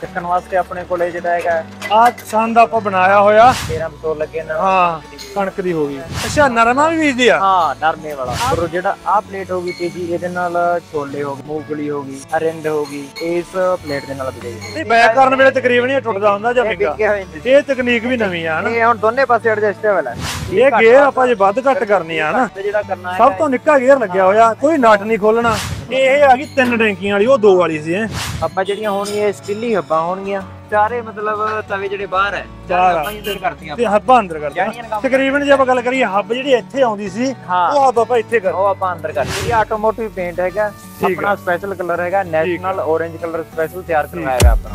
ਚੱਕਣ ਵਾਸਤੇ ਆਪਣੇ ਕੋਲੇ ਜਿਹੜਾ ਹੈਗਾ ਆ ਸੰਦ ਆਪਾਂ ਬਣਾਇਆ ਹੋਇਆ 13 ਬਤੌਰ ਲੱਗੇ ਨਾ। ਹਾਂ ਕਣਕ ਦੀ ਹੋ ਗਈ। ਅੱਛਾ ਨਰਮਾ ਵੀ ਬੀਜਦੀ ਆ? ਹਾਂ ਨਰਮੇ ਵਾਲਾ। ਔਰ ਜਿਹੜਾ ਆ ਪਲੇਟ ਹੋ ਗਈ ਤੇਜੀ, ਇਹਦੇ ਨਾਲ ਛੋਲੇ ਹੋ ਗਏ, ਮੂੰਗਫਲੀ ਹੋ ਗਈ, ਅਰਿੰਦ ਹੋ ਗਈ, ਇਸ ਪਲੇਟ ਦੇ ਨਾਲ ਬਜਾਈ। ਨਹੀਂ ਬੈਕ ਕਰਨ ਵੇਲੇ ਤਕਰੀਬਨ ਇਹ ਟੁੱਟਦਾ ਹੁੰਦਾ ਜਾਂ ਵਿੰਗਾ। ਇਹ ਤਕਨੀਕ ਵੀ ਨਵੀਂ ਆ ਹਨਾ। ਇਹ ਹੁਣ ਦੋਨੇ ਪਾਸੇ ਐਡਜਸਟੇਬਲ ਹੈ। ਇਹ ਗੇਅਰ ਆਪਾਂ ਜੇ ਵੱਧ ਘੱਟ ਕਰਨੀ ਆ ਨਾ, ਜਿਹੜਾ ਕਰਨਾ ਹੈ ਸਭ ਤੋਂ ਨਿੱਕਾ ਗੇਅਰ ਲੱਗਿਆ ਹੋਇਆ, ਕੋਈ ਨਟ ਨਹੀਂ ਖੋਲਣਾ। ਇਹ ਆ ਗਈ 3 ਟੈਂਕੀਆਂ ਵਾਲੀ, ਉਹ 2 ਵਾਲੀ ਸੀ। ਹੱਬਾਂ ਜਿਹੜੀਆਂ ਹੋਣਗੀਆਂ ਸਟੀਲੀ ਹੱਬਾਂ ਹੋਣਗੀਆਂ। ਚਾਰੇ ਮਤਲਬ ਤਵੇ ਜਿਹੜੇ ਬਾਹਰ ਹੈ ਆਪਾਂ ਅੰਦਰ ਕਰਤੀਆਂ ਤੇ ਹੱਬਾਂ ਅੰਦਰ ਕਰਤੀਆਂ। ਤਕਰੀਬਨ ਜੇ ਆਪਾਂ ਗੱਲ ਕਰੀਏ ਹੱਬ ਜਿਹੜੀ ਇੱਥੇ ਆਉਂਦੀ ਸੀ ਉਹ ਹੱਬ ਆਪਾਂ ਇੱਥੇ ਕਰ, ਉਹ ਆਪਾਂ ਅੰਦਰ ਕਰਤੀ। ਇਹ ਆਟੋਮੋਟਿਵ ਪੇਂਟ ਹੈਗਾ ਆਪਣਾ, ਸਪੈਸ਼ਲ ਕਲਰ ਹੈਗਾ ਨੈਸ਼ਨਲ ਔਰੇਂਜ ਕਲਰ ਸਪੈਸ਼ਲ ਤਿਆਰ ਕਰਵਾਇਆ ਹੈਗਾ ਆਪਣਾ।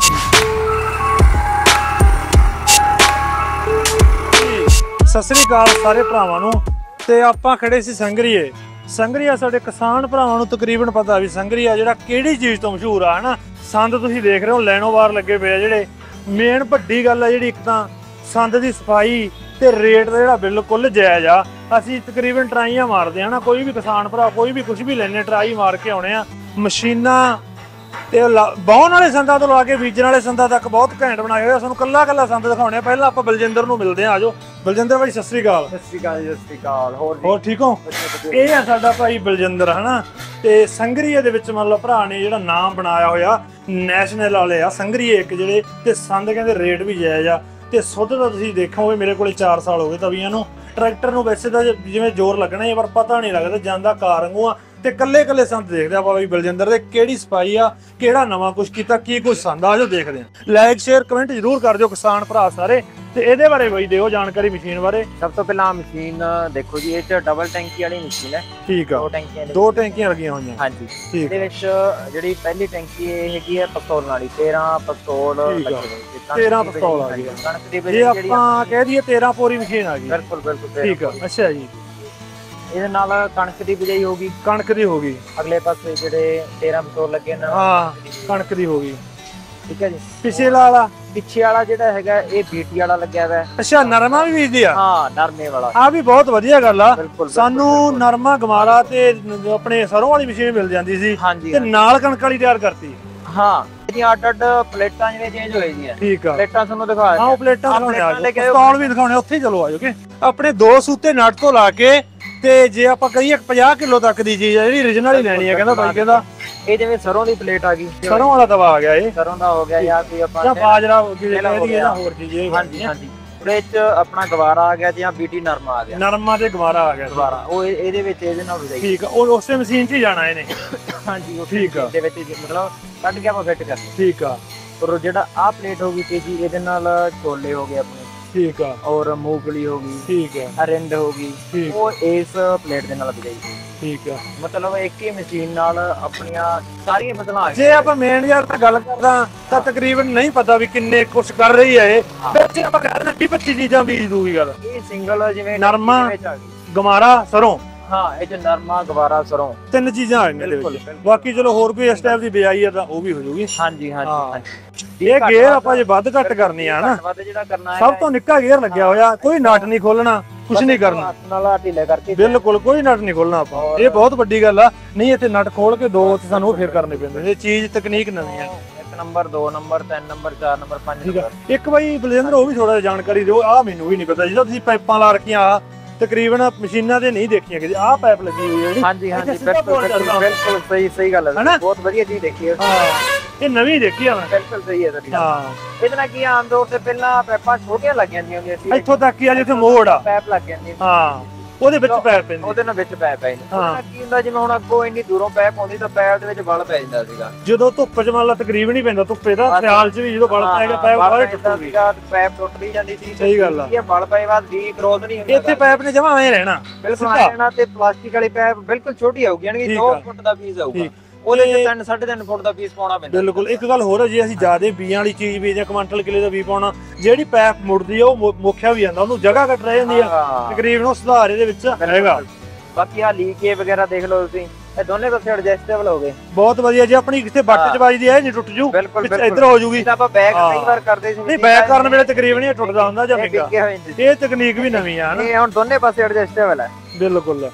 ਸਤਿ ਸ੍ਰੀ ਅਕਾਲ ਸਾਰੇ ਭਰਾਵਾਂ ਨੂੰ। ਤੇ ਆਪਾਂ ਖੜੇ ਸੀ ਸੰਗਰੀਏ। ਸੰਗਰੀਆ ਸਾਡੇ ਕਿਸਾਨ ਭਰਾਵਾਂ ਨੂੰ ਤਕਰੀਬਨ ਪਤਾ ਵੀ ਸੰਗਰੀਆ ਜਿਹੜਾ ਕਿਹੜੀ ਚੀਜ਼ ਤੋਂ ਮਸ਼ਹੂਰ ਆ ਹਨਾ। ਸੰਦ ਤੁਸੀਂ ਦੇਖ ਰਹੇ ਹੋ ਲੈਣੋਵਾਰ ਲੱਗੇ ਪਏ ਆ ਜਿਹੜੇ। ਮੇਨ ਵੱਡੀ ਗੱਲ ਆ ਜਿਹੜੀ ਇੱਕ ਤਾਂ ਸੰਦ ਦੀ ਸਫਾਈ ਤੇ ਰੇਟ ਦਾ ਜਿਹੜਾ ਬਿਲਕੁਲ ਜਾਇਜ਼ ਆ। ਅਸੀਂ ਤਕਰੀਬਨ ਟਰਾਈਆਂ ਮਾਰਦੇ ਆ ਨਾ, ਕੋਈ ਵੀ ਕਿਸਾਨ ਭਰਾ ਕੋਈ ਵੀ ਕੁਝ ਵੀ ਲੈਣੇ ਟਰਾਈ ਮਾਰ ਕੇ ਆਉਣੇ ਆ। ਮਸ਼ੀਨਾਂ ਤੇ ਬਾਹਣ ਵਾਲੇ ਸੰਦਾਂ ਤੋਂ ਲਾ ਕੇ ਬੀਜਣ ਵਾਲੇ ਸੰਦਾਂ ਤੱਕ ਬਹੁਤ ਘੈਂਟ ਬਣਾਏ ਹੋਏ ਆ। ਸਾਨੂੰ ਕੱਲਾ ਕੱਲਾ ਸੰਦ ਦਿਖਾਉਣੇ ਆ। ਪਹਿਲਾਂ ਆਪਾਂ ਬਲਜਿੰਦਰ ਨੂੰ ਮਿਲਦੇ ਆ। ਆਜੋ ਬਲਜਿੰਦਰ ਭਾਈ, ਸਤਿ ਸ੍ਰੀ ਅਕਾਲ। ਸਤਿ ਸ੍ਰੀ ਅਕਾਲ ਜੀ। ਸਤਿ ਸ੍ਰੀ ਅਕਾਲ। ਹੋਰ ਠੀਕ ਹੋ? ਇਹ ਆ ਸਾਡਾ ਭਾਈ ਬਲਜਿੰਦਰ ਹਨਾ। ਤੇ ਸੰਗਰੀਏ ਦੇ ਵਿੱਚ ਮਤਲਬ ਭਰਾ ਨੇ ਜਿਹੜਾ ਨਾਮ ਬਣਾਇਆ ਹੋਇਆ, ਨੈਸ਼ਨਲ ਵਾਲੇ ਆ ਸੰਗਰੀਏ ਇੱਕ ਜਿਹੜੇ। ਤੇ ਸੰਦ ਕਹਿੰਦੇ ਰੇਟ ਵੀ ਜਾਇਜ਼ ਆ ਤੇ ਸੁੱਧ ਦਾ ਤੁਸੀਂ ਦੇਖੋਗੇ। ਮੇਰੇ ਕੋਲੇ 4 ਸਾਲ ਹੋ ਗਏ ਤਵੀਆਂ ਨੂੰ। ਟਰੈਕਟਰ ਨੂੰ ਵੈਸੇ ਤਾਂ ਜਿਵੇਂ ਜ਼ੋਰ ਲੱਗਣਾ ਹੈ ਪਰ ਪਤਾ ਨਹੀਂ ਲੱਗਦਾ, ਜਾਂਦਾ ਕਾਰ ਵਾਂਗੂ ਆ। ਤੇ ਕੱਲੇ ਕੱਲੇ ਸੰਦ ਦੇਖਦੇ ਆਪਾਂ ਬਾਈ ਬਲਜਿੰਦਰ ਦੇ, ਕਿਹੜੀ ਸਫਾਈ ਆ, ਕਿਹੜਾ ਨਵਾਂ ਕੁਝ ਕੀਤਾ, ਕੀ ਕੁਝ ਸੰਦ ਆ। ਜੋ ਦੇਖਦੇ ਆ, ਲਾਈਕ ਸ਼ੇਅਰ ਕਮੈਂਟ ਜ਼ਰੂਰ ਕਰ ਦਿਓ ਕਿਸਾਨ ਭਰਾ ਸਾਰੇ। ਤੇ ਇਹਦੇ ਬਾਰੇ ਬਈ ਦਿਓ ਜਾਣਕਾਰੀ ਮਸ਼ੀਨ ਬਾਰੇ। ਸਭ ਤੋਂ ਪਹਿਲਾਂ ਮਸ਼ੀਨ ਦੇਖੋ ਜੀ, ਇਹ ਚ ਡਬਲ ਟੈਂਕੀ ਵਾਲੀ ਮਸ਼ੀਨ ਹੈ। ਠੀਕ ਆ, 2 ਟੈਂਕੀਆਂ ਲੱਗੀਆਂ ਹੋਈਆਂ। ਹਾਂਜੀ, ਇਹਦੇ ਵਿੱਚ ਜਿਹੜੀ ਪਹਿਲੀ ਟੈਂਕੀ ਇਹ ਹੈਗੀ ਹੈ ਪਿਸਤੌਲ ਵਾਲੀ। 13 ਪਿਸਤੌਲ ਲੱਗੇ ਹੋਏ। 13 ਪਿਸਤੌਲ ਆ ਗਈ। ਕਣਕ ਦੀ ਜੇ ਆਪਾਂ ਕਹਿ ਦਈਏ 13 ਪੋਰੀ ਮਸ਼ੀਨ ਆ ਗਈ। ਬਿਲਕੁਲ ਬਿਲਕੁਲ ਠੀਕ ਆ। ਅੱਛਾ ਜੀ, ਇਹਦੇ ਨਾਲ ਕਣਕ ਦੀ ਬਿਜਾਈ ਹੋ ਗਈ। ਕਣਕ ਦੀ ਹੋ ਗਈ। ਅਗਲੇ ਪਾਸੇ ਜਿਹੜੇ 13 ਪਿਸਤੌਲ ਲੱਗੇ ਨੇ, ਹਾਂ ਕਣਕ ਦੀ ਹੋ ਗਈ। ਠੀਕ ਹੈ ਜੀ। ਪਿਛੇ ਵਾਲਾ ਪਿੱਛੇ ਵਾਲਾ ਜਿਹੜਾ ਹੈਗਾ ਇਹ ਬੀਟੀ ਵਾਲਾ ਲੱਗਿਆ ਹੋਇਆ। ਅੱਛਾ ਨਰਮਾ ਵੀ ਬੀਜਦੀ ਆ? ਹਾਂ ਨਰਮੇ ਵਾਲਾ। ਆ ਵੀ ਬਹੁਤ ਵਧੀਆ ਗੱਲ ਆ। ਸਾਨੂੰ ਨਰਮਾ ਗਮਾਰਾ ਤੇ ਆਪਣੇ ਸਰੋਂ ਵਾਲੀ ਮਸ਼ੀਨ ਮਿਲ ਜਾਂਦੀ ਸੀ ਤੇ ਨਾਲ ਕਣਕ ਵਾਲੀ ਤਿਆਰ ਕਰਤੀ। ਹਾਂ ਇਹਦੀਆਂ ਅੱਡ ਪਲੇਟਾਂ ਜਿਵੇਂ ਚੇਂਜ ਹੋਈ ਦੀਆਂ। ਠੀਕ ਆ, ਪਲੇਟਾਂ ਤੁਹਾਨੂੰ ਦਿਖਾ ਦਿੰਦੇ। ਹਾਂ ਉਹ ਪਲੇਟਾਂ ਦਿਖਾਉਣੇ ਆ, ਪਿਸਤੌਲ ਵੀ ਦਿਖਾਉਣੇ। ਉੱਥੇ ਹੀ ਚਲੋ ਆਜੋ ਕਿ ਆਪਣੇ 2 ਸੂਤੇ ਨਟ ਤੋਂ ਲਾ ਕੇ। ਤੇ ਜੇ ਆਪਾਂ ਕਹੀਏ 50 ਕਿਲੋ ਤੱਕ ਦੀ ਚੀਜ਼ ਆ ਜਿਹੜੀ origignal ਹੀ ਲੈਣੀ ਆ, ਕਹਿੰਦਾ ਬਾਈ ਕਹਿੰਦਾ ਇਹ ਜਿਵੇਂ ਸਰੋਂ ਦੀ ਪਲੇਟ ਆ ਗਈ, ਸਰੋਂ ਵਾਲਾ ਤਵਾ ਆ ਗਿਆ। ਇਹ ਸਰੋਂ ਦਾ ਹੋ ਗਿਆ ਜਾਂ ਕੋਈ ਆਪਾਂ ਜਾਂ ਬਾਜਰਾ ਹੋਰ ਚੀਜ਼। ਹਾਂਜੀ ਹਾਂਜੀ, ਉਹਦੇ ਚ ਆਪਣਾ ਗਵਾਰਾ ਆ ਗਿਆ ਜਾਂ ਬੀਟੀ ਨਰਮਾ ਆ ਗਿਆ। ਨਰਮਾ ਤੇ ਗਵਾਰਾ ਆ ਗਿਆ। ਗਵਾਰਾ ਉਹ ਇਹਦੇ ਵਿੱਚ ਇਹਦੇ ਨਾਲ ਹੋ ਜਾਏਗੀ। ਠੀਕ ਆ, ਉਹ ਉਸੇ ਮਸ਼ੀਨ 'ਚ ਹੀ ਜਾਣਾ ਇਹਨੇ। ਹਾਂਜੀ ਠੀਕ ਆ, ਦੇ ਵਿੱਚ ਮਤਲਬ ਕੱਢ ਕੇ ਆਪਾਂ ਫਿੱਟ ਕਰਨਾ। ਠੀਕ ਆ। ਔਰ ਜਿਹੜਾ ਆ ਪਲੇਟ ਹੋ ਗਈ ਤੇਜੀ, ਇਹਦੇ ਨਾਲ ਛੋਲੇ ਹੋ ਗਏ ਆਪਣੇ। ਠੀਕ ਆ। ਔਰ ਮੂੰਗਫਲੀ ਹੋ ਗਈ। ਠੀਕ ਆ। ਅਰਿੰਦ ਹੋ ਗਈ, ਉਹ ਇਸ ਪਲੇਟ ਦੇ ਨਾਲ ਬਜਾਈ। ਠੀਕ ਆ, ਮਤਲਬ ਇੱਕ ਹੀ ਮਸ਼ੀਨ ਨਾਲ ਆਪਣੀਆਂ ਸਾਰੀਆਂ ਫਸਲਾਂ। ਜੇ ਆਪਾਂ ਮੇਨ ਯਾਰ ਗੱਲ ਕਰਦਾ ਤਾਂ ਤਕਰੀਬਨ ਨਹੀਂ ਪਤਾ ਵੀ ਕਿੰਨੇ ਕੁਛ ਕਰ ਰਹੀ ਹੈ ਇਹ। ਵਿੱਚ ਆਪਾਂ ਕਹਿੰਦੇ 20-25 ਚੀਜ਼ਾਂ ਬੀਜ ਦੂਗੀ ਗੱਲ। ਇਹ ਸਿੰਗਲ ਜਿਵੇਂ ਨਰਮਾ ਗਮਾਰਾ ਸਰੋਂ। ਹਾਂ ਇਹ ਚ ਨਰਮਾ ਗਵਾਰਾ ਸਰੋਂ 3 ਚੀਜ਼ਾਂ ਆ ਗਈਆਂ ਇਹਦੇ ਵਿੱਚ। ਬਾਕੀ ਚਲੋ ਹੋਰ ਕੋਈ ਇਸ ਟਾਈਪ ਦੀ ਬਿਜਾਈ ਆ ਤਾਂ ਉਹ ਵੀ ਹੋ ਜਾਊਗੀ। ਹਾਂਜੀ ਹਾਂਜੀ, ਇਹ ਗੇਅਰ ਆਪਾਂ ਜੇ ਵੱਧ ਘੱਟ ਕਰਨੀ ਆ ਨਾ, ਜਿਹੜਾ ਕਰਨਾ ਹੈ ਸਭ ਤੋਂ ਨਿੱਕਾ ਗੇਅਰ ਲੱਗਿਆ ਹੋਇਆ, ਕੋਈ ਨਟ ਨਹੀਂ ਖੋਲਣਾ, ਕੁਝ ਨਹੀਂ ਕਰਨਾ। ਨਾਲ ਢਿੱਲੇ ਕਰਕੇ ਬਿਲਕੁਲ ਕੋਈ ਨਟ ਨਹੀਂ ਖੋਲਣਾ ਆਪਾਂ। ਇਹ ਬਹੁਤ ਵੱਡੀ ਗੱਲ ਆ। ਨਹੀਂ ਇੱਥੇ ਨਟ ਖੋਲ ਕੇ 2 ਤੇ ਸਾਨੂੰ ਫੇਰ ਕਰਨੇ ਪੈਂਦੇ। ਇਹ ਚੀਜ਼ ਤਕਨੀਕ ਨਵੀਂ ਆ। 1 number 2 number 3 number 4 number 5 number. ਇੱਕ ਬਾਈ ਬਲਜਿੰਦਰ ਉਹ ਵੀ ਥੋੜਾ ਜਾਣਕਾਰੀ ਦਿਓ। ਆ ਮੈਨੂੰ ਵੀ ਨਹੀਂ ਪਤਾ, ਜਦੋਂ ਤੁਸੀਂ ਪਾਈਪਾਂ ਲਾ ਰੱਖੀਆਂ ਆ ਤਕਰੀਬਨ ਮਸ਼ੀਨਾਂ ਤੇ ਨਹੀਂ ਦੇਖੀਆਂ ਕਿਤੇ। ਆਹ ਪਾਈਪ ਲੱਗੀ ਹੋਈ ਹੈ ਜਿਹੜੀ। ਹਾਂਜੀ ਹਾਂਜੀ, ਬਿਲਕੁਲ ਸਹੀ ਗੱਲ ਹੈ। ਬਹੁਤ ਵਧੀਆ ਚੀਜ਼ ਦੇਖੀ ਹੈ। ਇਹ ਨਵੀਂ ਦੇਖੀ ਆ ਮੈਂ। ਬਿਲਕੁਲ ਸਹੀ ਹੈ ਤੁਹਾਡੀ। ਹਾਂ ਇਹਦੇ ਨਾਲ ਕੀ ਆਮ ਤੌਰ ਤੇ ਪਹਿਲਾਂ ਪਾਈਪਾਂ ਛੋਟੀਆਂ ਲੱਗ ਜਾਂਦੀਆਂ ਹੁੰਦੀਆਂ ਸੀ। ਇੱਥੋਂ ਤੱਕ ਹੀ ਆ ਜਿੱਥੇ ਮੋੜ ਆ ਪਾਈਪ ਲੱਗ ਜਾਂਦੀ। ਹਾਂ ਉਹਦੇ ਵਿੱਚ ਪਾਈਪ ਪੈਂਦੀ। ਉਹਦੇ ਨਾਲ ਵਿੱਚ ਪਾਈਪ ਪੈ ਜਾਂਦਾ। ਕੀ ਹੁੰਦਾ ਜਿਵੇਂ ਹੁਣ ਅੱਗੋਂ ਇੰਨੀ ਦੂਰੋਂ ਪਾਈਪ ਆਉਂਦੀ ਤਾਂ ਪਾਈਪ ਦੇ ਵਿੱਚ ਵਲ ਪੈ ਜਾਂਦਾ ਸੀਗਾ। ਜਦੋਂ ਧੁੱਪ 'ਚ ਮੰਨ ਲਾ ਤਕਰੀਬਨ ਹੀ ਪੈਂਦਾ ਧੁੱਪੇ ਦਾ ਸਿਆਲ 'ਚ ਵੀ, ਜਦੋਂ ਵਲ ਪੈ ਗਿਆ ਪਾਈਪ ਬਾਹਰ ਟੁੱਟੂਗੀ। ਪਾਈਪ ਟੁੱਟ ਵੀ ਜਾਂਦੀ ਸੀ। ਸਹੀ ਗੱਲ ਆ। ਇਹ ਵਲ ਪਏ ਬਾਅਦ ਵੀ ਗਰੋਥ ਨਹੀਂ ਹੁੰਦੀ। ਇੱਥੇ ਪਾਈਪ ਨੇ ਜਮਾ ਐ ਰਹਿਣਾ ਬਿਲਕੁਲ ਐ ਰਹਿਣਾ। ਤੇ ਪਲਾਸਟਿਕ ਵਾਲੀ ਪਾਈਪ ਬਿਲਕੁਲ ਛੋਟੀ ਆਊਗੀ, ਯਾਨੀ 2 ਫੁੱਟ ਦਾ ਪੀਸ ਆਊਗਾ। ਉਹਦੇ ਚ 3.5 ਫੁੱਟ ਦਾ ਪੀਸ ਪਾਉਣਾ ਪੈਂਦਾ। ਬਿਲਕੁਲ। ਇੱਕ ਗੱਲ ਹੋਰ ਹੈ, ਜੇ ਅਸੀਂ ਜ਼ਿਆਦਾ ਬੀਆਂ ਵਾਲੀ ਚੀਜ਼ ਬੀਜਦੇ, ਕੁਆਂਟਲ ਕਿਲੇ ਦਾ ਬੀ ਪਾਉਣਾ, ਜਿਹੜੀ ਪਾਈਪ ਮੁੜਦੀ ਆ ਉਹ ਮੁੱਖਿਆ ਵੀ ਜਾਂਦਾ, ਉਹਨੂੰ ਜਗ੍ਹਾ ਘੱਟ ਰਹਿ ਜਾਂਦੀ ਆ। ਤਕਰੀਬਨ ਉਹ ਸੁਧਾਰ ਇਹਦੇ ਵਿੱਚ ਹੈਗਾ। ਬਾਕੀ ਆ ਲੀਕੇ ਵਗੈਰਾ ਦੇਖ ਲਓ ਤੁਸੀਂ, ਇਹ ਦੋਨੇ ਪਾਸੇ ਐਡਜਸਟੇਬਲ ਹੋ ਗਏ। ਬਹੁਤ ਵਧੀਆ। ਜੇ ਆਪਣੀ ਕਿਤੇ ਬੱਟ 'ਚ ਵੱਜਦੀ ਐ ਨਹੀਂ ਟੁੱਟ ਜੂ, ਇੱਧਰ ਹੋ ਜੂਗੀ। ਆਪਾਂ ਬੈਕ ਕਈ ਵਾਰ ਕਰਦੇ ਸੀ। ਨਹੀਂ ਬੈਕ ਕਰਨ ਵੇਲੇ ਤਕਰੀਬਨ ਇਹ ਟੁੱਟਦਾ ਹੁੰਦਾ ਜਾਂ ਵਿੰਗਾ। ਇਹ ਤਕਨੀਕ ਵੀ ਨਵੀਂ ਆ ਨਾ। ਇਹ ਹੁਣ ਦੋਨੇ ਪਾਸੇ ਐਡਜਸਟੇਬਲ ਹੈ। ਬਿਲਕੁਲ।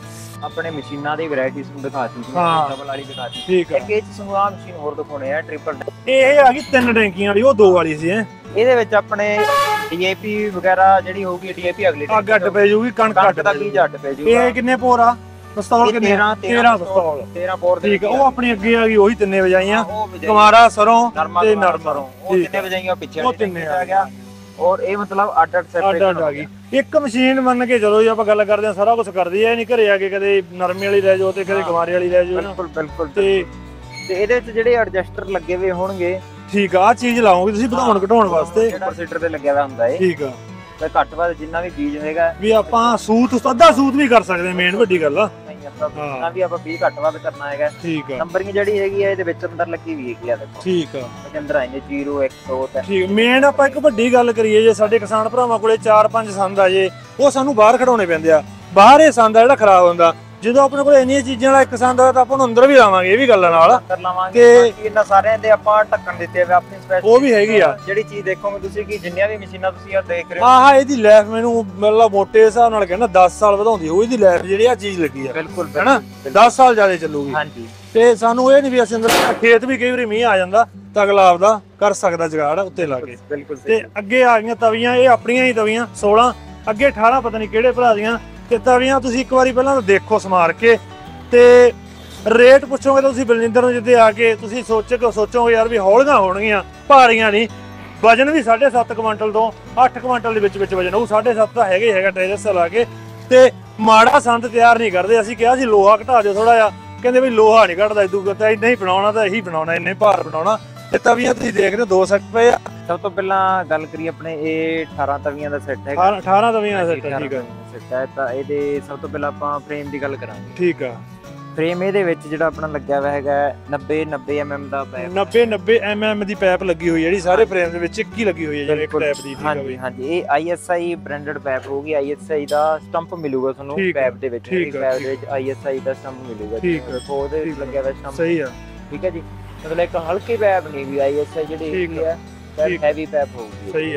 ਆਪਣੇ ਮਸ਼ੀਨਾਂ ਦੀ ਵੈਰਾਈਟੀਜ਼ ਨੂੰ ਦਿਖਾਤੀ ਸੀ, ਹਾਂ। ਡਬਲ ਵਾਲੀ ਦਿਖਾਤੀ। ਠੀਕ ਆ। ਇੱਕ ਇਹ ਚ ਸੰਗਵਾ ਮਸ਼ੀਨ ਹੋਰ ਦਿਖਾਉਣੇ ਆ, ਟ੍ਰਿਪਲ। ਇਹ ਆ ਗਈ 3 ਟੈਂਕੀਆਂ ਵਾਲੀ, ਉਹ 2 ਵਾਲੀ ਸੀ ਹੈ। ਇਹਦੇ ਵਿੱਚ ਆਪਣੇ ਡੀਏਪੀ ਵਗੈਰਾ ਜਿਹੜੀ ਹੋਊਗੀ, ਡੀਏਪੀ ਅਗਲੀ ਅੱਗ ਅੱਡ ਪੈ ਜੂਗੀ, ਕਣਕ ਅੱਡ ਦਾ ਕੀ ਝੱਟ ਪੈ ਜੂਗਾ। ਇਹ ਕਿੰਨੇ ਪੋਰ ਆ ਪਿਸਤੌਲ? ਕਿੰਨੇ? 13 ਪਿਸਤੌਲ। 13 ਪੋਰ ਦੇ। ਠੀਕ ਆ। ਉਹ ਆਪਣੀ ਅੱਗੇ ਆ ਗਈ, ਉਹੀ ਤਿੰਨੇ ਵਜਾਈਆਂ, ਉਹ ਵਜਾਈ ਕੁਮਾਰਾ, ਸਰੋਂ ਤੇ ਨਰਮਾ ਨਰਮਾ। ਉਹ ਤਿੰਨੇ ਵਜਾਈਆਂ ਪਿੱਛੇ ਉਹ ਤਿੰਨੇ ਆ ਗਿਆ। ਔਰ ਇਹ ਮਤਲਬ ਅੱਡ ਅੱਡ ਅੱਡ ਆ ਗਈ। ਇੱਕ ਮਸ਼ੀਨ ਮੰਨ ਕੇ ਚਲੋ ਜੀ, ਆਪਾਂ ਗੱਲ ਕਰਦੇ ਆ ਸਾਰਾ ਕੁਝ ਕਰਦੀ ਐ, ਨਹੀਂ ਘਰੇ ਆ ਕੇ ਕਦੇ ਨਰਮੇ ਵਾਲੀ ਲੈ ਜਾਓ ਤੇ ਕਦੇ ਕੁਮਾਰੇ ਵਾਲੀ ਲੈ ਜਾਓ। ਬਿਲਕੁਲ ਬਿਲਕੁਲ। ਤੇ ਇਹਦੇ ਵਿੱਚ ਜਿਹੜੇ ਐਡਜਸਟਰ ਲੱਗੇ ਹੋਏ ਹੋਣਗੇ, ਠੀਕ ਆ, ਚੀਜ਼ ਲਾਓਗੇ ਤੁਸੀਂ ਵਧਾਉਣ ਘਟਾਉਣ ਵਾਸਤੇ। ਸੀਟਰ ਤੇ ਲੱਗਿਆ ਹੋਇਆ ਹੁੰਦਾ ਏ। ਠੀਕ ਆ। ਤੇ ਘੱਟ ਵੱਧ ਜਿੰਨਾ ਵੀ ਬੀਜ ਹੋਏਗਾ ਵੀ ਆਪਾਂ ਸੂਤ ਅੱਧਾ ਸੂਤ ਵੀ ਕਰ ਸਕਦੇ, ਮੇਨ ਵੱਡੀ ਗੱਲ ਆ। ਨਹੀਂ ਆਪਾਂ ਜਿੰਨਾ ਵੀ ਆਪਾਂ 20 ਘੱਟ ਵੱਧ ਕਰਨਾ ਹੈਗਾ। ਠੀਕ ਆ। ਨੰਬਰਿੰਗ ਜਿਹੜੀ ਹੈਗੀ ਆ ਇਹਦੇ ਵਿੱਚ ਅੰਦਰ ਲੱਗੀ ਵੀ ਹੈਗੀ ਆ, ਦੇਖੋ। ਠੀਕ ਆ। ਇਹਦੇ ਅੰਦਰ ਆਏਗੇ 0 1 2 3। ਠੀਕ। ਮੇਨ ਆਪਾਂ ਇੱਕ ਵੱਡੀ ਗੱਲ ਕਰੀਏ, ਜੇ ਸਾਡੇ ਕਿਸਾਨ ਭਰਾਵਾਂ ਕੋਲੇ 4-5 ਸੰਦ ਆ ਜੇ, ਉਹ ਸਾਨੂੰ ਬਾਹਰ ਖੜਾਉਣੇ ਪੈਂਦੇ ਆ। ਬਾਹਰ ਇਹ ਸੰਦ ਆ ਜਿਹੜਾ ਖਰਾਬ ਹੁੰਦਾ, ਜਦੋਂ ਆਪਣੇ ਕੋਲ ਇੰਨੀਆਂ ਚੀਜ਼ਾਂ ਵਾਲਾ ਇੱਕ ਸੰਦ ਹੋਇਆ ਤਾਂ ਆਪਾਂ ਨੂੰ ਅੰਦਰ ਵੀ ਲਾਵਾਂਗੇ, ਇਹ ਵੀ ਗੱਲਾਂ ਨਾਲ। ਅੰਦਰ ਲਾਵਾਂਗੇ ਤੇ ਇਹਨਾਂ ਸਾਰਿਆਂ ਦੇ ਆਪਾਂ ਢੱਕਣ ਦਿੱਤੇ ਹੋਏ ਆਪਣੀ ਸਪੈਸ਼ਲ। ਉਹ ਵੀ ਹੈਗੀ ਆ। ਜਿਹੜੀ ਚੀਜ਼ ਦੇਖੋਗੇ ਤੁਸੀਂ ਕਿ ਜਿੰਨੀਆਂ ਵੀ ਮਸ਼ੀਨਾਂ ਤੁਸੀਂ ਆ ਦੇਖ ਰਹੇ ਹੋ, ਆਹ ਇਹਦੀ ਲਾਈਫ ਮੈਨੂੰ ਮਤਲਬ ਮੋਟੇ ਹਿਸਾਬ ਨਾਲ ਕਹਿੰਦਾ 10 ਸਾਲ ਵਧਾਉਂਦੀ ਹੋਊ ਇਹਦੀ ਲਾਈਫ ਜਿਹੜੀ ਆ ਚੀਜ਼ ਲੱਗੀ ਆ। ਬਿਲਕੁਲ ਹੈਨਾ, 10 ਸਾਲ ਜ਼ਿਆਦਾ ਚੱਲੂਗੀ। ਹਾਂਜੀ। ਤੇ ਸਾਨੂੰ ਇਹ ਨਹੀਂ ਵੀ ਅਸੀਂ ਅੰਦਰ ਖੇਤ ਵੀ ਕਈ ਵਾਰੀ ਮੀਂਹ ਆ ਜਾਂਦਾ ਤਾਂ ਅਗਲਾ ਆਪਦਾ ਕਰ ਸਕਦਾ ਜਗਾੜ ਉੱਤੇ ਲਾ ਕੇ। ਬਿਲਕੁਲ। ਤੇ ਅੱਗੇ ਆ ਗਈਆਂ ਤਵੀਆਂ, ਇਹ ਆਪਣੀਆਂ ਹੀ ਤਵੀਆਂ 16, ਅੱਗੇ 18 ਪਤਾ ਨਹੀਂ ਕਿਹੜੇ ਭਰਾ ਦੀਆਂ। ਤੇ ਤਵੀਆਂ ਤੁਸੀਂ ਇੱਕ ਵਾਰੀ ਪਹਿਲਾਂ ਤਾਂ ਦੇਖੋ ਸਮਾਰ ਕੇ, ਤੇ ਰੇਟ ਪੁੱਛੋਗੇ ਤਾਂ ਤੁਸੀਂ ਬਲਜਿੰਦਰ ਨੂੰ ਜਿੱਦੇ ਆ ਕੇ ਤੁਸੀਂ ਸੋਚੋਗੇ ਯਾਰ ਵੀ ਹੌਲੀਆਂ ਹੋਣਗੀਆਂ, ਭਾਰੀਆਂ ਨਹੀਂ। ਵਜਨ ਵੀ 7.5 ਕੁਇੰਟਲ ਤੋਂ 8 ਕੁਇੰਟਲ ਦੇ ਵਿੱਚ ਵਜਨ ਹੋਊ। 7.5 ਤਾਂ ਹੈਗਾ ਹੀ ਹੈਗਾ ਟ੍ਰੇਜਰਸ ਲਾ ਕੇ। ਤੇ ਮਾੜਾ ਸੰਦ ਤਿਆਰ ਨਹੀਂ ਕਰਦੇ। ਅਸੀਂ ਕਿਹਾ ਸੀ ਲੋਹਾ ਘਟਾ ਦਿਓ ਥੋੜਾ ਜਿਹਾ, ਕਹਿੰਦੇ ਵੀ ਲੋਹਾ ਨਹੀਂ ਘਟਦਾ, ਇਦੂ ਤਾਂ ਇੰਨਾ ਹੀ ਬਣਾਉਣਾ ਤਾਂ ਇਹੀ ਬਣਾਉਣਾ, ਇੰਨੇ ਭਾਰ ਬਣਾਉਣਾ। ਤੇ ਤਵੀਆਂ ਤੁਸੀਂ ਦੇਖਦੇ ਹੋ 2 ਸੈੱਟ ਪਏ ਆ। ਸਭ ਤੋਂ ਪਹਿਲਾਂ ਗੱਲ ਕਰੀਏ ਆਪਣੇ ਇਹ 18 ਤਵੀਆਂ ਦਾ ਸੈੱਟ ਹੈਗਾ। 18 ਤਵੀਆਂ ਦਾ ਸੈੱਟ। ਠੀਕ ਆ। ਸੈੱਟ ਹੈ ਤਾਂ ਇਹਦੇ ਸਭ ਤੋਂ ਪਹਿਲਾਂ ਆਪਾਂ ਫਰੇਮ ਦੀ ਗੱਲ ਕਰਾਂਗੇ। ਠੀਕ ਆ। ਫਰੇਮ ਇਹਦੇ ਵਿੱਚ ਜਿਹੜਾ ਆਪਣਾ ਲੱਗਿਆ ਹੋਇਆ ਹੈਗਾ 90 mm ਦਾ ਪਾਈਪ। 90 mm ਦੀ ਪਾਈਪ ਲੱਗੀ ਹੋਈ ਹੈ, ਜਿਹੜੀ ਸਾਰੇ ਫਰੇਮ ਦੇ ਵਿੱਚ ਇੱਕ ਹੀ ਲੱਗੀ ਹੋਈ ਹੈ, ਜਿਹੜੀ ਇੱਕ ਟਾਈਪ ਦੀ। ਹਾਂਜੀ ਹਾਂਜੀ। ਇਹ ISI ਬ੍ਰਾਂਡਡ ਪਾਈਪ ਹੋਊਗੀ। ISI ਦਾ ਸਟੰਪ ਮਿਲੂਗਾ ਤੁਹਾਨੂੰ ਪਾਈਪ ਦੇ ਵਿੱਚ। ਪਾਈਪ ਦੇ ਵਿੱਚ ISI ਦਾ ਸਟੰਪ ਮਿਲੂਗਾ। ਠੀਕ ਹੈ। ਉਹਦੇ ਲੱਗਿਆ ਹੋਇਆ ਸਟੰਪ। ਸਹੀ ਆ। ਠੀਕ ਹੈ ਜੀ। ਮਤਲਬ ਇੱਕ ਹਲਕੀ ਪਾਈਪ ਨਹੀਂ ਵੀ ISI ਜਿਹੜੀ ਹੈਗੀ ਹੈ, ਹੈਵੀ ਪਾਈਪ ਹੋਊਗੀ। ਸਹੀ ਆ।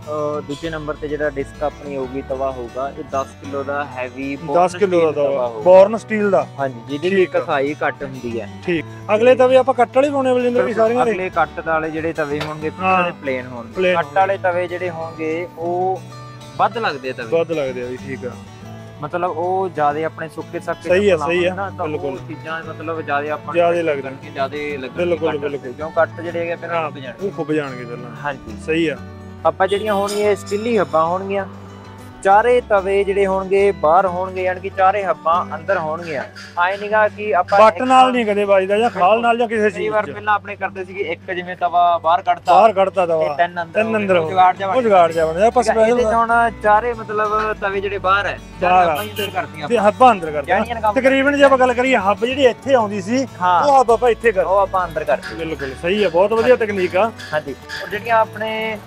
ਦੂਜੇ ਨੰਬਰ ਤੇ ਜਿਹੜਾ ਡਿਸਕ ਆਪਣੀ ਹੋਊਗੀ, ਤਵਾ ਹੋਊਗਾ, ਇਹ 10 ਕਿਲੋ ਦਾ ਹੈਵੀ 10 ਕਿਲੋ ਦਾ ਤਵਾ, ਬੋਰਨ ਸਟੀਲ ਦਾ। ਹਾਂਜੀ, ਜਿਹਦੀ ਕਸਾਈ ਘੱਟ ਹੁੰਦੀ ਹੈ। ਠੀਕ। ਅਗਲੇ ਤਵੇ ਆਪਾਂ ਕੱਟ ਵਾਲੇ ਪਾਉਣੇ ਬਲਜਿੰਦਰ ਵੀ ਸਾਰੀਆਂ ਦੇ? ਅਗਲੇ ਕੱਟ ਵਾਲੇ ਜਿਹੜੇ ਤਵੇ ਹੋਣਗੇ ਪਲੇਨ ਹੋਣਗੇ। ਕੱਟ ਵਾਲੇ ਤਵੇ ਜਿਹੜੇ ਹੋਣਗੇ ਉਹ ਵੱਧ ਲੱਗਦੇ ਤਵੇ। ਵੱਧ ਲੱਗਦੇ ਆ ਵੀ। ਠੀਕ ਆ। ਮਤਲਬ ਉਹ ਜਿਆਦਾ ਆਪਣੇ ਸੁੱਕੇ ਸੱਕੇ ਸਹੀ ਆ। ਸਹੀ ਆ। ਬਿਲਕੁਲ। ਚੀਜ਼ਾਂ ਮਤਲਬ ਜਿਆਦਾ ਆਪਾਂ ਜਿਆਦਾ ਲੱਗਦੇ, ਜਿਆਦਾ ਲੱਗਦੇ। ਬਿਲਕੁਲ ਬਿਲਕੁਲ। ਕਿਉਂ ਕੱਟ ਜਿਹੜੇ ਹੈਗੇ ਫਿਰ ਖੁੱਬ ਜਾਣਗੇ। ਉਹ ਖੁੱਬ ਜਾਣਗੇ ਪਹਿਲਾਂ। ਹਾਂਜੀ ਸਹੀ ਆ। ਆਪਾਂ ਜਿਹੜੀਆਂ ਹੋਣਗੀਆਂ ਸਟੀਲੀ ਹੱਬਾਂ ਹੋਣਗੀਆਂ। ਚਾਰੇ ਤਵੇ ਜਿਹੜੇ ਹੋਣਗੇ ਬਾਹਰ ਹੋਣਗੇ, ਯਾਨੀ ਕਿ ਚਾਰੇ ਹੱਬਾਂ ਅੰਦਰ ਹੋਣਗੀਆਂ। ਆਏ ਨਹੀਂਗਾ ਕਿ ਆਪਾਂ ਬੱਟ ਨਾਲ ਨਹੀਂ ਕਦੇ ਵੱਜਦਾ, ਜਾਂ ਖਾਲ ਨਾਲ, ਜਾਂ ਕਿਸੇ ਚੀਜ਼ ਵਾਰ ਪਹਿਲਾਂ ਆਪਣੇ ਕਰਦੇ ਸੀਗੇ ਇੱਕ ਜਿਵੇਂ ਤਵਾ ਬਾਹਰ ਕੱਢਤਾ ਤਵਾ, ਤਿੰਨ ਅੰਦਰ ਉਹ ਜੁਗਾੜ ਜਾ ਬਣਿਆ। ਆਪਾਂ ਸਪੈਸ਼ਲ ਹੁਣ ਚਾਰੇ ਮਤਲਬ ਤਵੇ ਜਿਹੜੇ ਬਾਹਰ ਹੈ, ਚਾਰੇ ਆਪਾਂ ਅੰਦਰ ਕਰਤੀਆਂ ਤੇ ਹੱਬਾਂ ਅੰਦਰ ਕਰਤੀਆਂ। ਤਕਰੀਬਨ ਜੇ ਆਪਾਂ ਗੱਲ ਕਰੀਏ ਹੱਬ ਜਿਹੜੀ ਇੱਥੇ ਆਉਂਦੀ ਸੀ, ਉਹ ਹੱਬ ਆਪਾਂ ਇੱਥੇ ਕਰ, ਉਹ ਆਪਾਂ ਅੰਦਰ ਕਰਤੀ। ਬਿਲਕੁਲ ਸਹੀ ਹੈ। ਬਹੁਤ ਵਧੀਆ ਤਕਨੀਕ ਆ। ਹਾਂਜੀ। ਔਰ ਜਿਹੜੀਆਂ ਆਪਣੇ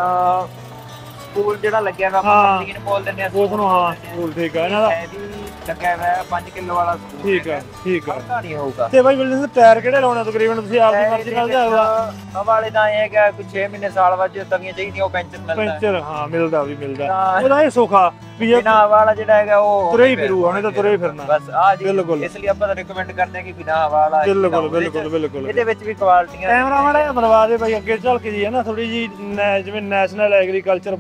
ਸਕੂਲ ਜਿਹੜਾ ਲੱਗਿਆ ਹੋਇਆ ਆਪਾਂ ਮਸ਼ੀਨ ਬੋਲ ਦਿੰਦੇ ਆ ਉਸ ਨੂੰ। ਹਾਂ ਸਕੂਲ। ਠੀਕ ਆ। ਇਹਨਾਂ ਦਾ ਲੱਗਿਆ ਹੋਇਆ 5 ਕਿਲੋ ਵਾਲਾ ਸਕੂਲ। ਠੀਕ ਆ। ਠੀਕ ਆ। ਹਲਕਾ ਨਹੀਂ ਹੋਊਗਾ। ਤੇ ਬਾਈ ਬਲਜਿੰਦਰ ਟਾਇਰ ਕਿਹੜੇ ਲਾਉਣੇ ਤਕਰੀਬਨ ਤੁਸੀਂ ਆਪ ਦੀ ਮਰਜ਼ੀ ਨਾਲ ਜਾਊਗਾ? ਹਵਾ ਵਾਲੇ ਦਾ ਇਹ ਹੈਗਾ ਕਿ 6 ਮਹੀਨੇ ਸਾਲ ਬਾਅਦ ਜੇ ਤਵੀਆਂ ਚਾਹੀਦੀਆਂ ਉਹ ਪੈਂਚਰ ਮਿਲਦਾ। ਪੈਂਚਰ ਹਾਂ ਮਿਲਦਾ ਵੀ ਮਿਲਦਾ। ਉਹਦਾ ਇਹ ਸੁੱਖਾ ਵੀ ਬਿਨਾ ਹਵਾ ਵਾਲਾ ਜਿਹੜਾ ਹੈਗਾ ਉਹ ਤੁਰੇ ਹੀ ਫਿਰੂ, ਉਹਨੇ ਤਾਂ ਤੁਰੇ ਹੀ ਫਿਰਨਾ। ਬਸ ਆ ਜੀ। ਬਿਲਕੁਲ। ਇਸ ਲਈ ਆਪਾਂ ਤਾਂ ਰეკਮੈਂਡ ਕਰਦੇ ਹਾਂ ਕਿ ਬਿਨਾ ਹਵਾ ਵਾਲਾ। ਬਿਲਕੁਲ ਬਿਲਕੁਲ ਬਿਲਕੁਲ। ਇਹਦੇ ਵਿੱਚ ਵੀ ਕੁਆਲਿਟੀਆਂ। ਕੈਮਰਾ ਮਾੜਾ ਬਣਵਾ ਦੇ ਬਾਈ, ਅੱਗੇ ਝਲਕ ਜੀ ਹੈ ਨਾ ਥੋੜੀ ਜੀ, ਜਿਵੇਂ ਨੈਸ਼ਨਲ ਐਗਰੀਕਲਚਰ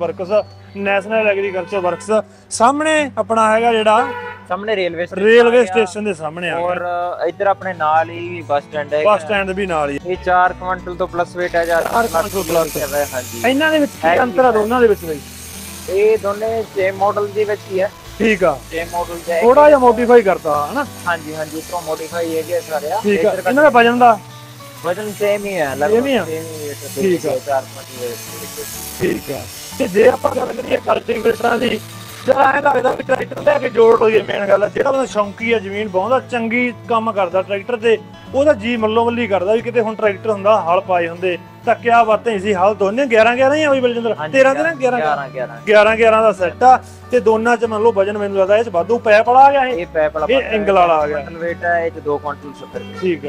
ਵਰਕਸ ਸਾਹਮਣੇ ਆਪਣਾ ਹੈਗਾ, ਜਿਹੜਾ ਸਾਹਮਣੇ ਰੇਲਵੇ ਸਟੇਸ਼ਨ ਦੇ ਸਾਹਮਣੇ ਆ। ਔਰ ਇੱਧਰ ਆਪਣੇ ਨਾਲ ਹੀ ਬੱਸ ਸਟੈਂਡ ਹੈ। ਬੱਸ ਸਟੈਂਡ ਵੀ ਨਾਲ ਹੀ। ਇਹ 4 ਕੁਇੰਟਲ ਤੋਂ ਪਲੱਸ weight ਹੈ। 4 ਕੁਇੰਟਲ ਪਲੱਸ ਹੈ। ਹਾਂਜੀ। ਇਹਨਾਂ ਦੇ ਵਿੱਚ ਕੀ ਅੰਤਰ ਆ ਦੋਨਾਂ ਦੇ ਵਿੱਚ ਬਈ? ਇਹ ਦੋਨੇ ਸੇਮ ਮਾਡਲ ਦੇ ਵਿੱਚ ਹੀ ਹੈ। ਠੀਕ ਆ। ਸੇਮ ਮਾਡਲ ਹੈ, ਥੋੜਾ ਜਿਹਾ ਮੋਡੀਫਾਈ ਕਰਤਾ ਹਨਾ? ਹਾਂਜੀ ਹਾਂਜੀ। ਇਸ ਤੋਂ ਮੋਡੀਫਾਈ ਹੈਗੇ ਸਾਰੇ। ਠੀਕ ਆ। ਇਹਨਾਂ ਦਾ ਵਜਨ ਸੇਮ ਹੀ ਹੈ, ਸੇਮ ਹੀ ਆ। ਠੀਕ ਆ। 4 ਠੀਕ ਆ। ਤੇ ਜੇ ਆਪਾਂ ਗੱਲ ਕਰੀਏ ਕਲਟੀਵੇਟਰਾਂ ਦੀ, ਜਰਾ ਐਂ ਲੱਗਦਾ ਵੀ ਟਰੈਕਟਰ ਲੈ ਕੇ ਜੋੜ ਲਈਏ। ਮੇਨ ਗੱਲ ਜਿਹੜਾ ਬੰਦਾ ਸ਼ੌਂਕੀ ਆ, ਜ਼ਮੀਨ ਬਹੁੰਦਾ, ਚੰਗੀ ਕੰਮ ਕਰਦਾ ਟਰੈਕਟਰ ਤੇ, ਉਹਦਾ ਜੀ ਮੱਲੋ ਮੱਲੀ ਕਰਦਾ ਵੀ ਕਿਤੇ ਹੁਣ ਟਰੈਕਟਰ ਹੁੰਦਾ, ਹਲ ਪਾਏ ਹੁੰਦੇ ਤਾਂ ਕਿਆ ਬਾਤਾਂ ਸੀ। ਹਲ ਦੋਨੇ 11 ਹੀ ਆ ਬਈ ਬਲਜਿੰਦਰ? 13 ਦਾ ਸੈੱਟ ਆ। ਤੇ ਦੋਨਾਂ ਚ ਮੰਨ ਲਓ ਵਜਨ ਮੈਨੂੰ ਲੱਗਦਾ ਇਹ ਚ ਵਾਧੂ ਪੈਪ ਵਾਲਾ ਆ ਗਿਆ। ਇਹ ਪੈਪ ਵਾਲਾ ਐਂਗਲ ਵਾਲਾ ਆ ਗਿਆ। weight ਹੈ ਇਹ ਚ 2 ਕੁਇੰਟਲ 70 ਰੁਪਏ। ਠੀਕ ਆ।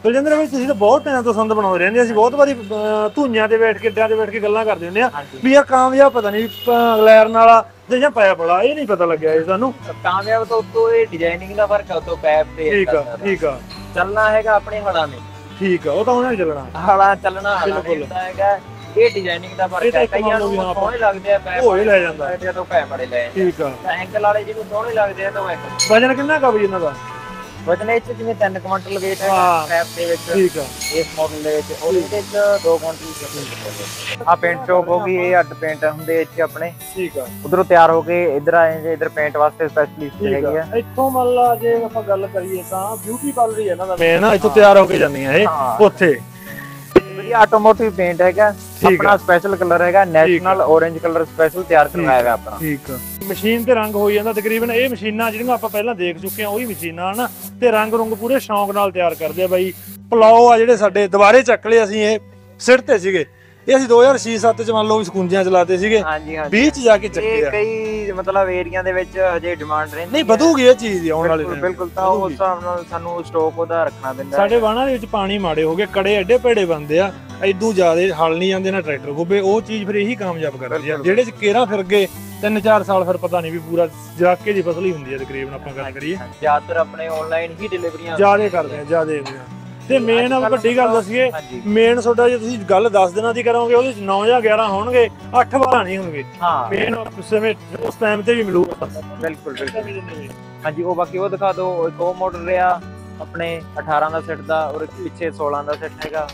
ਬਲਜਿੰਦਰ ਭਾਈ ਤੁਸੀਂ ਤਾਂ ਬਹੁਤ ਟਾਈਮ ਤੋਂ ਸੰਦ ਬਣਾਉਂਦੇ ਰਹਿੰਦੇ, ਅਸੀਂ ਬਹੁਤ ਵਾਰੀ ਧੂਈਆਂ ਤੇ ਬੈਠ ਕੇ ਅੱਡਿਆਂ ਤੇ ਬੈਠ ਕੇ ਗੱਲਾਂ ਕਰਦੇ ਹੁੰਦੇ ਆ ਵੀ ਇਹ ਕਾਮਯਾਬ ਪਤਾ ਨਹੀਂ ਗਲੈਰਨ ਵਾਲਾ ਜਾਂ ਪਾਇਆ ਬੜਾ, ਇਹ ਨਹੀਂ ਪਤਾ ਲੱਗਿਆ ਇਹ ਸਾਨੂੰ। ਕਾਮਯਾਬ ਤੋਂ ਉੱਤੋਂ ਇਹ ਡਿਜ਼ਾਈਨਿੰਗ ਦਾ ਫਰਕ ਹੈ, ਉੱਤੋਂ ਪੈਪ ਤੇ ਠੀਕ ਆ ਚੱਲਣਾ ਹੈਗਾ ਆਪਣੇ ਹਲਾਂ ਨੇ। ਠੀਕ ਆ, ਉਹ ਤਾਂ ਉਹਨਾਂ ਚੱਲਣਾ ਹਲਾਂ ਚੱਲਣਾ ਹੁੰਦਾ ਹੈਗਾ, ਇਹ ਡਿਜ਼ਾਈਨਿੰਗ ਦਾ ਫਰਕ ਹੈ। ਕਈਆਂ ਨੂੰ ਸੋਹਣੇ ਲੱਗਦੇ ਆ ਪੈਪ, ਉਹ ਹੀ ਲੈ ਜਾਂਦਾ ਜਦੋਂ ਪੈਪ ਬੜੇ ਲੈ। ਠੀਕ ਆ, ਐਂਕਲ ਵਾਲੇ ਜਿਹਨੂੰ ਸੋਹਣੇ ਲੱਗਦੇ ਆ ਤਾਂ ਉਹ ਵਜਨ ਕਿੰਨਾ ਕਾ ਬਈ ਇਹਨਾਂ ਦਾ? ਵਜਨ ਇਹ ਚ ਜਿਵੇਂ 3 ਕੁਇੰਟਲ weight ਹੈ ਪੈਪ ਦੇ ਵਿੱਚ। ਠੀਕ ਆ, ਇਸ ਮਾਡਲ ਦੇ ਵਿੱਚ ਉਹਦੇ ਵਿੱਚ 2 ਕੁਇੰਟਲ। ਆ ਪੇਂਟ ਸ਼ੌਪ ਹੋ ਗਈ, ਇਹ ਅੱਡ ਪੇਂਟ ਹੁੰਦੇ ਇੱਥੇ ਆਪਣੇ। ਠੀਕ ਆ, ਉਧਰੋਂ ਤਿਆਰ ਹੋ ਕੇ ਇੱਧਰ ਆਏ ਜੇ, ਇੱਧਰ ਪੇਂਟ ਵਾਸਤੇ ਸਪੈਸ਼ਲਿਸਟ ਹੈਗੇ ਆ। ਇੱਥੋਂ ਮੰਨ ਲਾ ਜੇ ਆਪਾਂ ਗੱਲ ਕਰੀਏ ਤਾਂ ਬਿਊਟੀ ਪਾਰਲਰ ਹੀ ਇਹਨਾਂ ਦਾ ਮੇਨ ਆ, ਇੱਥੋਂ ਤਿਆਰ ਹੋ ਕੇ ਜਾਂਦੀਆਂ ਇਹ ਉੱਥੇ। ਵਧੀਆ ਆਟੋਮੋਟਿਵ ਪੇਂਟ ਹੈਗਾ, ਆਪਣਾ ਸਪੈਸ਼ਲ ਕਲਰ ਹੈਗਾ, ਨੈਸ਼ਨਲ ਔਰੇਂਜ ਕਲਰ ਸਪੈਸ਼ਲ ਤਿਆਰ ਕਰਵਾਇਆ ਹੋਇਆ ਆਪਣਾ। ਠੀਕ ਆ, ਮਸ਼ੀਨ ਤੇ ਰੰਗ ਹੋਈ ਜਾਂਦਾ ਤਕਰੀਬਨ। ਇਹ ਮਸ਼ੀਨਾਂ ਜਿਹੜੀਆਂ ਆਪਾਂ ਪਹਿਲਾਂ ਦੇਖ ਚੁੱਕੇ ਆ ਉਹੀ ਮਸ਼ੀਨਾਂ ਹਨ, ਤੇ ਰੰਗ ਰੁੰਗ ਪੂਰੇ ਸ਼ੌਂਕ ਨਾਲ ਤਿਆਰ ਕਰਦੇ ਆ ਬਾਈ। ਪਲਾਓ ਆ ਜਿਹੜੇ ਸਾਡੇ ਦੁਬਾਰੇ ਚੱਕ ਲਏ ਅਸੀਂ, ਇਹ ਸਿਰ ਤੇ ਸੀਗੇ, ਇਹ ਅਸੀਂ 2006-07 ਚ ਮੰਨ ਲਓ ਸਕੂੰਜੀਆਂ ਚਲਾਤੇ ਸੀਗੇ। ਹਾਂਜੀ ਹਾਂਜੀ, ਬੀਚ ਜਾ ਕੇ ਚੱਕੇ ਆ। ਕਈ ਮਤਲਬ ਏਰੀਆ ਦੇ ਵਿੱਚ ਹਜੇ ਡਿਮਾਂਡ ਰਹਿੰਦੀ ਨਹੀਂ, ਵਧੂਗੀ ਇਹ ਚੀਜ਼ ਦੀ ਆਉਣ ਵਾਲੇ ਦਿਨ। ਬਿਲਕੁਲ, ਤਾਂ ਉਸ ਹਿਸਾਬ ਨਾਲ ਸਾਨੂੰ ਸਟਾਕ ਉਹਦਾ ਰੱਖਣਾ ਪੈਂਦਾ। ਸਾਡੇ ਵਾਹਣਾਂ ਦੇ ਵਿੱਚ ਪਾਣੀ ਮਾੜੇ ਹੋ ਗਏ, ਕੜੇ ਐਡੇ ਭੇੜੇ ਬੰਦੇ ਆ, ਇਦੋਂ ਜ਼ਿਆਦੇ ਹਲ ਨਹੀਂ ਜਾਂਦੇ ਨਾ ਟਰੈਕਟਰ ਖੁੱਬੇ। ਉਹ ਚੀਜ਼ ਫਿਰ ਇਹੀ ਕਾਮਯਾਬ ਕਰਦੀ ਆ, ਜਿਹੜੇ ਚ ਕੇਰਾ ਫਿਰ ਗਏ 3-4 ਸਾਲ ਫਿਰ ਪਤਾ ਨਹੀਂ ਵੀ ਪੂਰਾ ਜਾਕੇ ਦੀ ਫਸਲ ਹੀ ਹੁੰਦੀ ਹੈ ਤਕਰੀਬਨ। ਆਪਾਂ ਗੱਲ ਕਰੀਏ ਜ਼ਿਆਦਾਤਰ ਆਪਣੇ ਆਨਲਾਈਨ ਹੀ ਡਿਲੀਵਰੀਆਂ ਜ਼ਿਆਦੇ ਕਰਦੇ ਆ, ਜ਼ਿਆਦੇ। ਤੇ ਮੇਨ ਵੱਡੀ ਗੱਲ ਦੱਸੀਏ, ਮੇਨ ਤੁਹਾਡਾ ਜੇ ਤੁਸੀਂ ਗੱਲ 10 ਦਿਨਾਂ ਦੀ ਕਰੋਗੇ ਉਹਦੇ ਚ 9 ਜਾਂ 11 ਹੋਣਗੇ, 8 12 ਨਹੀਂ ਹੋਣਗੇ। ਹਾਂ, ਮੇਨ ਉਸ ਟਾਈਮ ਤੇ ਵੀ ਮਿਲੂਗਾ। ਬਿਲਕੁਲ ਬਿਲਕੁਲ। ਹਾਂਜੀ, ਉਹ ਬਾਕੀ ਉਹ ਦਿਖਾ ਦਿਓ। ਇੱਕ ਉਹ ਮਾਡਲ ਰਿਹਾ ਆਪਣੇ 18 ਦਾ ਸੈੱਟ ਦਾ, ਔਰ ਪਿੱਛੇ 16 ਦਾ ਸੈੱਟ ਹੈਗਾ।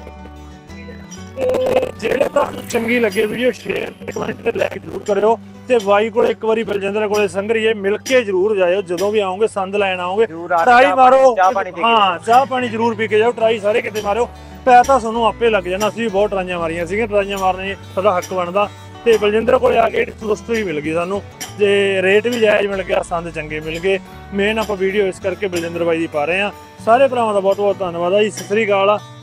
ਜਿਹੜੇ ਤੁਹਾਨੂੰ ਚੰਗੀ ਲੱਗੇ ਵੀਡੀਓ ਸ਼ੇਅਰ ਤੇ ਕਮੈਂਟ ਤੇ ਲਾਈਕ ਜ਼ਰੂਰ ਕਰਿਓ, ਤੇ ਬਾਈ ਕੋਲ ਇੱਕ ਵਾਰੀ ਬਲਜਿੰਦਰ ਕੋਲੇ ਸੰਗਰੀਏ ਮਿਲ ਕੇ ਜ਼ਰੂਰ ਜਾਇਓ। ਜਦੋਂ ਵੀ ਆਓਗੇ ਸੰਦ ਲੈਣ ਆਓਗੇ, ਟਰਾਈ ਮਾਰੋ। ਹਾਂ, ਚਾਹ ਪਾਣੀ ਜ਼ਰੂਰ ਪੀ ਕੇ ਜਾਓ, ਟਰਾਈ ਸਾਰੇ ਕਿਤੇ ਮਾਰਿਓ, ਪੈ ਤਾਂ ਤੁਹਾਨੂੰ ਆਪੇ ਲੱਗ ਜਾਣਾ। ਅਸੀਂ ਵੀ ਬਹੁਤ ਟਰਾਈਆਂ ਮਾਰੀਆਂ ਸੀਗੀਆਂ, ਟਰਾਈਆਂ ਮਾਰਨੇ ਸਾਡਾ ਹੱਕ ਬਣਦਾ। ਤੇ ਬਲਜਿੰਦਰ ਕੋਲੇ ਆ ਕੇ ਦੋਸਤੋ ਹੀ ਮਿਲ ਗਈ ਸਾਨੂੰ, ਤੇ ਰੇਟ ਵੀ ਜਾਇਜ਼ ਮਿਲ ਗਿਆ, ਸੰਦ ਚੰਗੇ ਮਿਲ ਗਏ। ਮੇਨ ਆਪਾਂ ਵੀਡੀਓ ਇਸ ਕਰਕੇ ਬਲਜਿੰਦਰ ਬਾਈ ਦੀ ਪਾ ਰਹੇ ਆ। ਸਾਰੇ ਭਰਾਵਾਂ ਦਾ ਬਹੁਤ ਬਹੁਤ ਧੰਨਵਾਦ ਆ ਜੀ। ਸਤਿ ਸ੍ਰੀ ਅਕਾਲ।